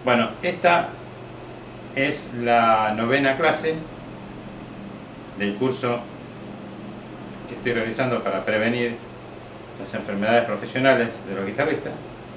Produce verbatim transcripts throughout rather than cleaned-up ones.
Bueno, esta es la novena clase del curso que estoy realizando para prevenir las enfermedades profesionales de los guitarristas.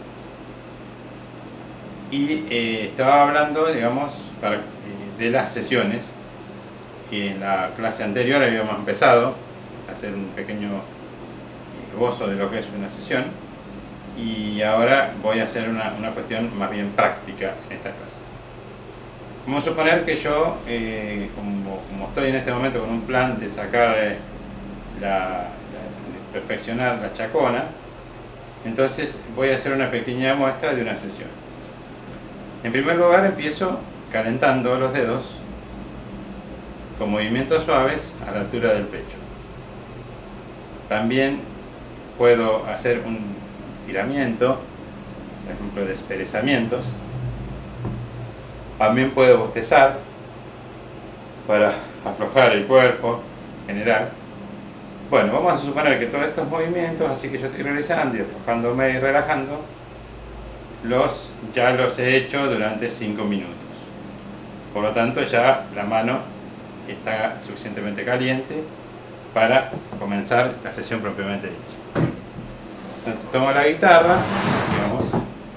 Y eh, estaba hablando, digamos, para, eh, de las sesiones. Y en la clase anterior habíamos empezado a hacer un pequeño esbozo de lo que es una sesión. Y ahora voy a hacer una, una cuestión más bien práctica en esta clase. Vamos a suponer que yo, eh, como, como estoy en este momento con un plan de sacar, eh, la, la, de perfeccionar la chacona, entonces voy a hacer una pequeña muestra de una sesión. En primer lugar, empiezo calentando los dedos con movimientos suaves a la altura del pecho. También puedo hacer un estiramiento, por ejemplo, desperezamientos. También puedo bostezar para aflojar el cuerpo en general. Bueno, vamos a suponer que todos estos movimientos, así que yo estoy realizando y aflojándome y relajando, los, ya los he hecho durante cinco minutos. Por lo tanto, ya la mano está suficientemente caliente para comenzar la sesión propiamente dicha. Entonces tomo la guitarra, digamos,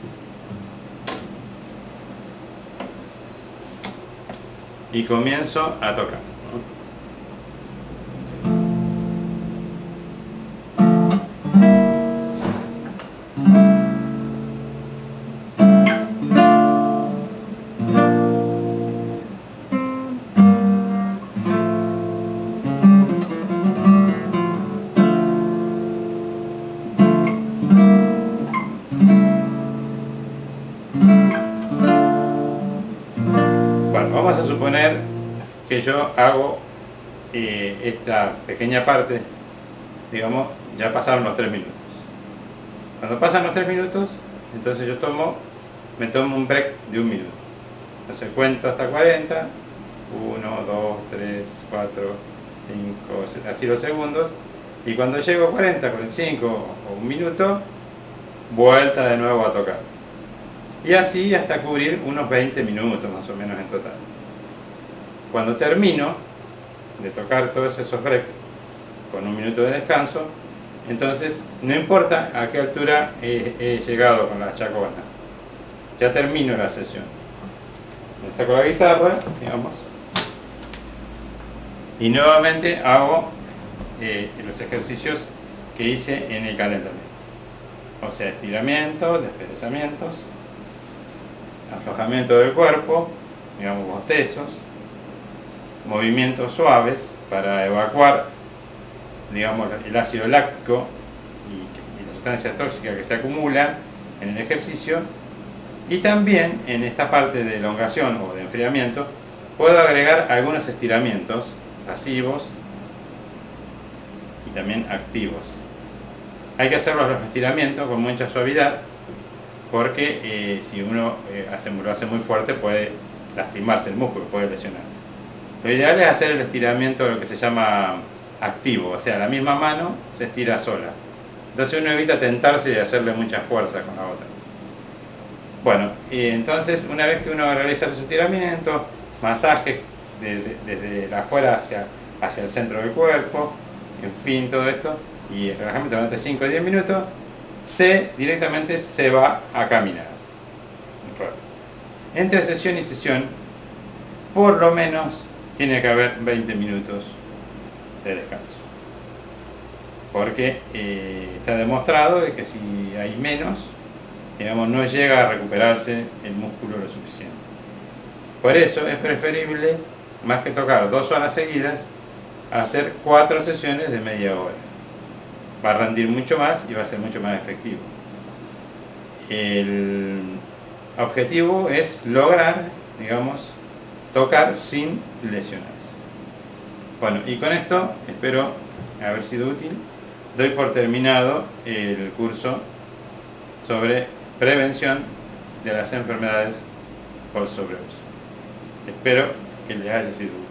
y comienzo a tocar. Vamos a suponer que yo hago eh, esta pequeña parte, digamos, ya pasaron los tres minutos. Cuando pasan los tres minutos, entonces yo tomo, me tomo un break de un minuto. Entonces cuento hasta cuarenta, uno, dos, tres, cuatro, cinco, así los segundos, y cuando llego a cuarenta, cuarenta y cinco o un minuto, vuelta de nuevo a tocar. Y así hasta cubrir unos veinte minutos más o menos en total. Cuando termino de tocar todos esos breaks con un minuto de descanso, entonces no importa a qué altura he, he llegado con la chacona, ya termino la sesión. Me saco la guitarra, digamos, y nuevamente hago eh, los ejercicios que hice en el calentamiento. O sea, estiramientos, desperezamientos, aflojamiento del cuerpo, digamos, bostezos, movimientos suaves para evacuar, digamos, el ácido láctico y, y las sustancias tóxicas que se acumulan en el ejercicio. Y también en esta parte de elongación o de enfriamiento puedo agregar algunos estiramientos pasivos y también activos. Hay que hacer los estiramientos con mucha suavidad, porque eh, si uno eh, hace, lo hace muy fuerte puede lastimarse el músculo, puede lesionarse. Lo ideal es hacer el estiramiento, lo que se llama activo, o sea, la misma mano se estira sola. Entonces uno evita tentarse y hacerle mucha fuerza con la otra. Bueno, y entonces una vez que uno realiza los estiramientos, masaje desde de, de la afuera hacia, hacia el centro del cuerpo, en fin, todo esto, y el relajamiento durante cinco a diez minutos, se directamente se va a caminar. Entre sesión y sesión, por lo menos tiene que haber veinte minutos de descanso, porque eh, está demostrado que si hay menos, digamos, no llega a recuperarse el músculo lo suficiente. Por eso es preferible, más que tocar dos horas seguidas, hacer cuatro sesiones de media hora. Va a rendir mucho más y va a ser mucho más efectivo. El objetivo es lograr, digamos, tocar sin lesionarse. Bueno, y con esto espero haber sido útil. Doy por terminado el curso sobre prevención de las enfermedades por sobreuso. Espero que les haya sido útil.